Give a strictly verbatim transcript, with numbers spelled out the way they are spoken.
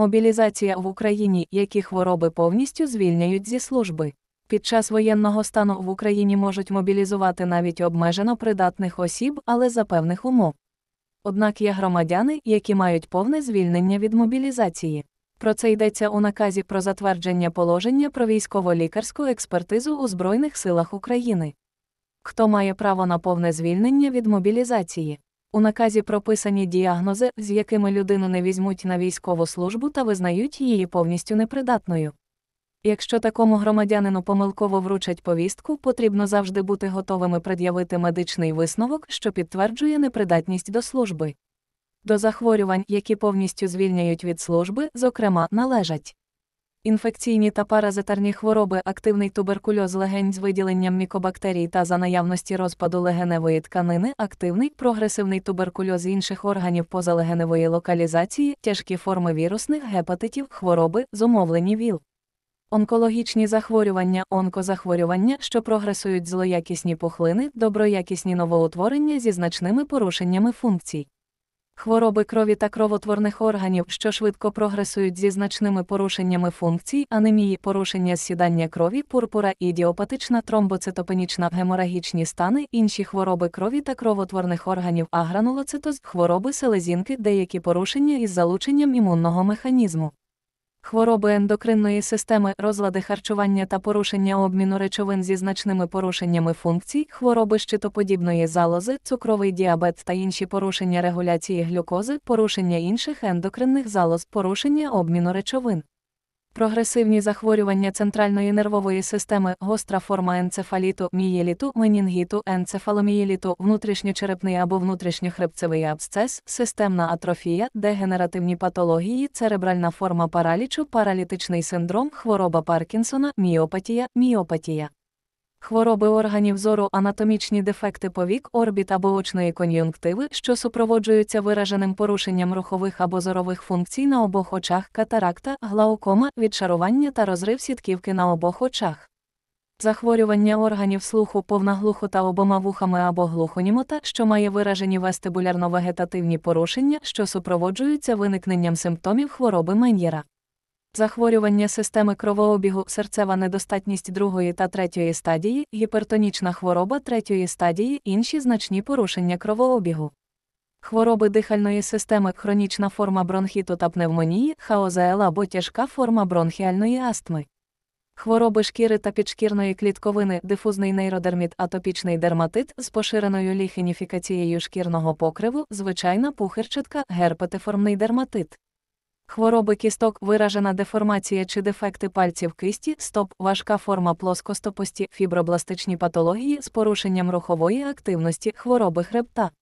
Мобілізація в Україні. Які хвороби повністю звільняють зі служби? Під час воєнного стану в Україні можуть мобілізувати навіть обмежено придатних осіб, але за певних умов. Однак є громадяни, які мають повне звільнення від мобілізації. Про це йдеться у наказі про затвердження положення про військово-лікарську експертизу у Збройних силах України. Хто має право на повне звільнення від мобілізації? У наказі прописані діагнози, з якими людину не візьмуть на військову службу та визнають її повністю непридатною. Якщо такому громадянину помилково вручать повістку, потрібно завжди бути готовими пред'явити медичний висновок, що підтверджує непридатність до служби. До захворювань, які повністю звільняють від служби, зокрема, належать інфекційні та паразитарні хвороби, активний туберкульоз легень з виділенням мікобактерій та за наявності розпаду легеневої тканини, активний, прогресивний туберкульоз інших органів позалегеневої локалізації, тяжкі форми вірусних гепатитів, хвороби, зумовлені ВІЛ. Онкологічні захворювання, онкозахворювання, що прогресують злоякісні пухлини, доброякісні новоутворення зі значними порушеннями функцій. Хвороби крові та кровотворних органів, що швидко прогресують зі значними порушеннями функцій, анемії, порушення зсідання крові, пурпура, ідіопатична, тромбоцитопенічна, геморагічні стани, інші хвороби крові та кровотворних органів, агранулоцитоз, хвороби селезінки, деякі порушення із залученням імунного механізму. Хвороби ендокринної системи, розлади харчування та порушення обміну речовин зі значними порушеннями функцій, хвороби щитоподібної залози, цукровий діабет та інші порушення регуляції глюкози, порушення інших ендокринних залоз, порушення обміну речовин. Прогресивні захворювання центральної нервової системи, гостра форма енцефаліту, мієліту, менінгіту, енцефаломієліту, внутрішньочерепний або внутрішньохребцевий абсцес, системна атрофія, дегенеративні патології, церебральна форма паралічу, паралітичний синдром, хвороба Паркінсона, міопатія, міопатія. Хвороби органів зору, анатомічні дефекти повік, орбіт або очної кон'юнктиви, що супроводжуються вираженим порушенням рухових або зорових функцій на обох очах, катаракта, глаукома, відшарування та розрив сітківки на обох очах. Захворювання органів слуху, повна глухота обома вухами або глухонімота, що має виражені вестибулярно-вегетативні порушення, що супроводжуються виникненням симптомів хвороби Мен'єра. Захворювання системи кровообігу, серцева недостатність другої та третьої стадії, гіпертонічна хвороба третьої стадії, інші значні порушення кровообігу. Хвороби дихальної системи, хронічна форма бронхіту та пневмонії, ХОЗЛ або тяжка форма бронхіальної астми. Хвороби шкіри та підшкірної клітковини, дифузний нейродерміт, атопічний дерматит з поширеною ліхеніфікацією шкірного покриву, звичайна пухирчатка, герпетиформний дерматит. Хвороби кісток, виражена деформація чи дефекти пальців кисті, стоп, важка форма плоскостопості, фібробластичні патології з порушенням рухової активності, хвороби хребта.